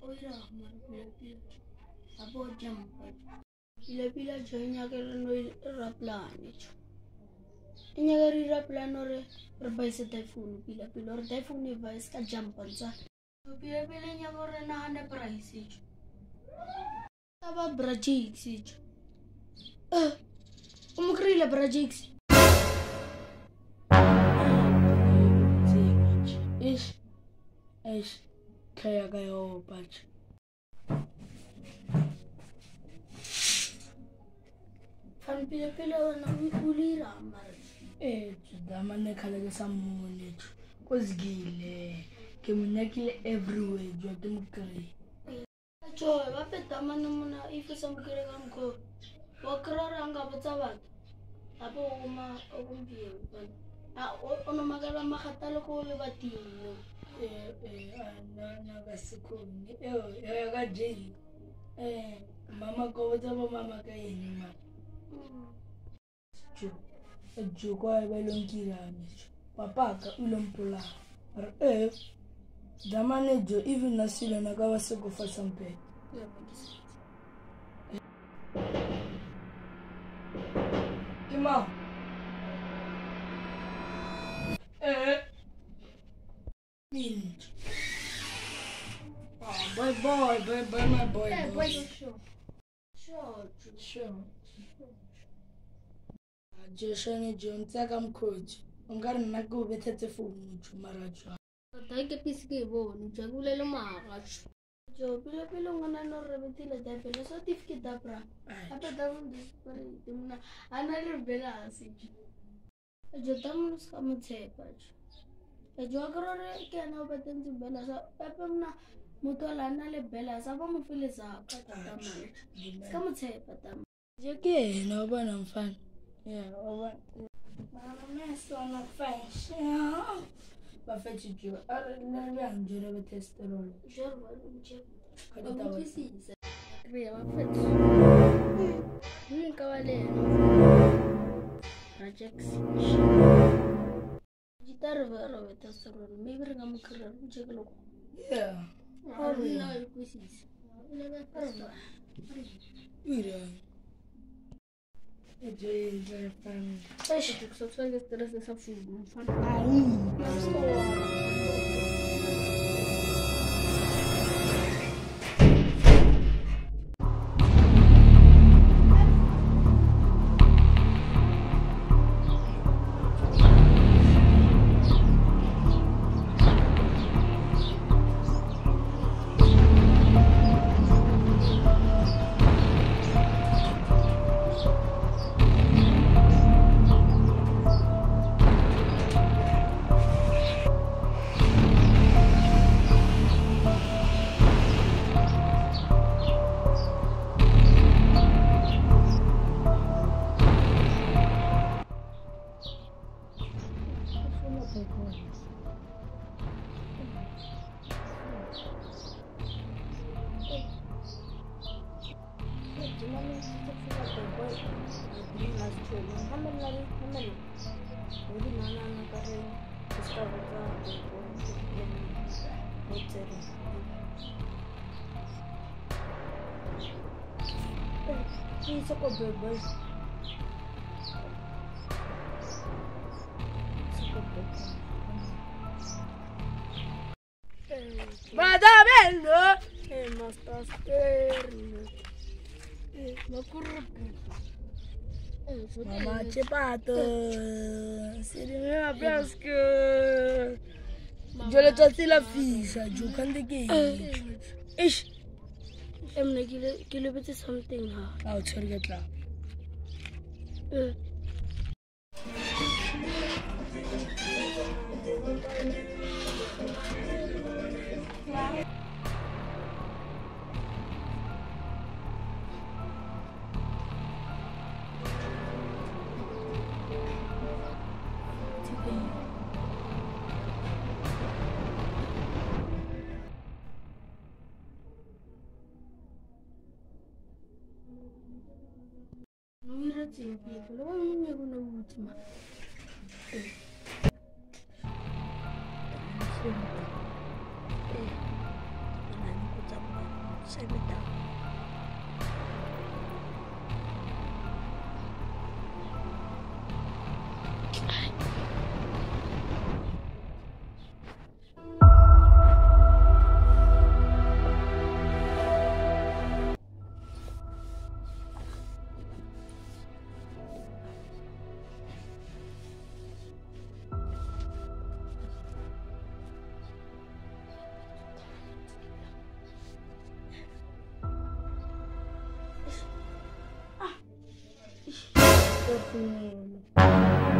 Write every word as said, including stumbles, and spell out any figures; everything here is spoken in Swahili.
Oira mar pila pila. Abo jam. Pila pila joinya ke no raplan. Inya gari raplan ore perbaisa typhoon pila pila ore typhoon ne vais ka jam pansa. Pila pila nya gore na handa price. Taba brajix. Eh. Umkrila brajix. Ish. Ish. Kaya kayo patch. Fan pila pila na ulira mar. Eh, dama ne khala ke samone. Kozigile. Ke munyakile everywhere. Jwa ke mukri. Cho, va peta mana muna ifu samukire kamko. Wakrara anga botsabat. Apo uma okumbiye. Ah, ono magala makhatalo ko le batino. Eh, eh, na na gasikoni. Eh, eh ga jail. Eh, mama ko botsaba mama ka yeni ma. Jo. Jo ko ba lonkira micho. Papa ka ulompola. Eh, damane jo even nasile na ka waseko fa sampe. Kima. Eh. Min. Oh, boy, boy, boy, boy, my boy. Eh, boy, sure. Sure, sure. Joshua John Takam coach. Ungari nago betete phone chumaracho. Take piske bo ni jagulelo maaracho. Jo pila pila ngana no rebetile da pila certificate da pra. Apa daun dispare timna anale bela asi. Jo tamu skamu tsepach. E jo agorore ke ana batenzi bela sa apamna mutola anale bela sa ba mu file sa ka tamale. Skamu tsepa tam. Je ke no bana mfana. Yeah, over. Mama meso na fence. Yeah. Ba fetch you. Ara na ya njere be testerol. Jorwa unche. Kada tawa. Kisi. Kriya ba fetch. Ni kawale. Projects. Gitar vero be testerol. Maybe ngam kira unche kalo. Yeah. Ara na kisi. Ara. Ira. Enjoy your family. Deixa que só sai dessa fuga. Ai, mas tô. Isso é o bebê. Badabello! E ma sta sterno. E ma corrupito. Mama cepato. Si rimeva piasco. Giù le tozzi la fisa, giù quando che. Ish. Emne kile kile bete something ha. Ah, छोड़ के था. Eh. Sempre, lo non è una ultima. Eh. Eh. Non è una cosa Say it down. Tô com